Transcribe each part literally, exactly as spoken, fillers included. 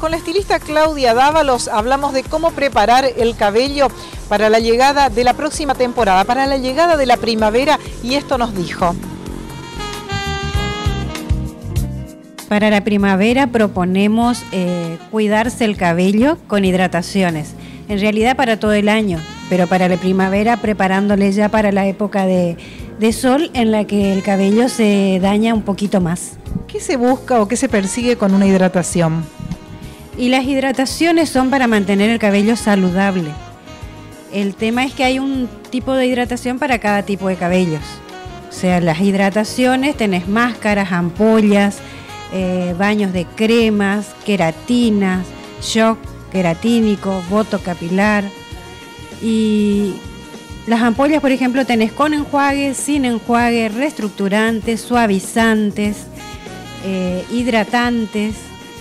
Con la estilista Claudia Dávalos hablamos de cómo preparar el cabello para la llegada de la próxima temporada, para la llegada de la primavera, y esto nos dijo. Para la primavera proponemos eh, cuidarse el cabello con hidrataciones, en realidad para todo el año, pero para la primavera preparándole ya para la época de, de sol en la que el cabello se daña un poquito más. ¿Qué se busca o qué se persigue con una hidratación? Y las hidrataciones son para mantener el cabello saludable. El tema es que hay un tipo de hidratación para cada tipo de cabellos. O sea, las hidrataciones tenés máscaras, ampollas, eh, baños de cremas, queratinas, shock queratínico, botox capilar. Y las ampollas, por ejemplo, tenés con enjuague, sin enjuague, reestructurantes, suavizantes, eh, hidratantes.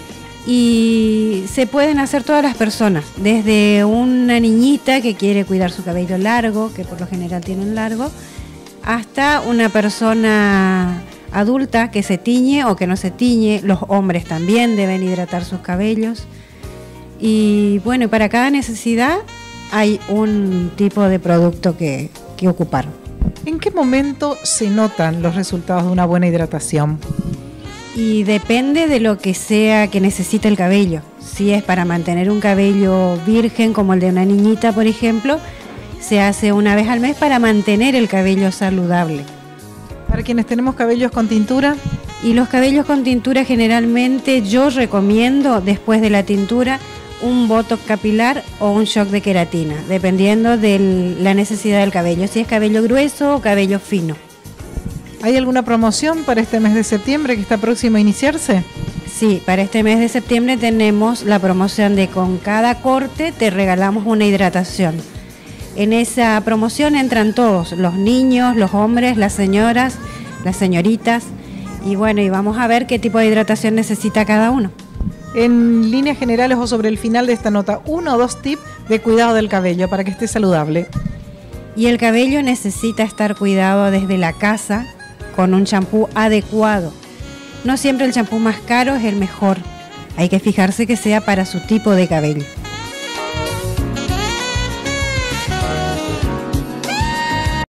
Y se pueden hacer todas las personas, desde una niñita que quiere cuidar su cabello largo, que por lo general tienen largo, hasta una persona adulta que se tiñe o que no se tiñe. Los hombres también deben hidratar sus cabellos. Y bueno, para cada necesidad hay un tipo de producto que, que ocupar. ¿En qué momento se notan los resultados de una buena hidratación? Y depende de lo que sea que necesite el cabello. Si es para mantener un cabello virgen, como el de una niñita, por ejemplo, se hace una vez al mes para mantener el cabello saludable. Para quienes tenemos cabellos con tintura. Y los cabellos con tintura, generalmente yo recomiendo después de la tintura un botox capilar o un shock de queratina, dependiendo de la necesidad del cabello, si es cabello grueso o cabello fino. ¿Hay alguna promoción para este mes de septiembre que está próximo a iniciarse? Sí, para este mes de septiembre tenemos la promoción de con cada corte te regalamos una hidratación. En esa promoción entran todos, los niños, los hombres, las señoras, las señoritas, y bueno, y vamos a ver qué tipo de hidratación necesita cada uno. En líneas generales o sobre el final de esta nota, uno o dos tips de cuidado del cabello para que esté saludable. Y el cabello necesita estar cuidado desde la casa, con un champú adecuado. No siempre el champú más caro es el mejor. Hay que fijarse que sea para su tipo de cabello.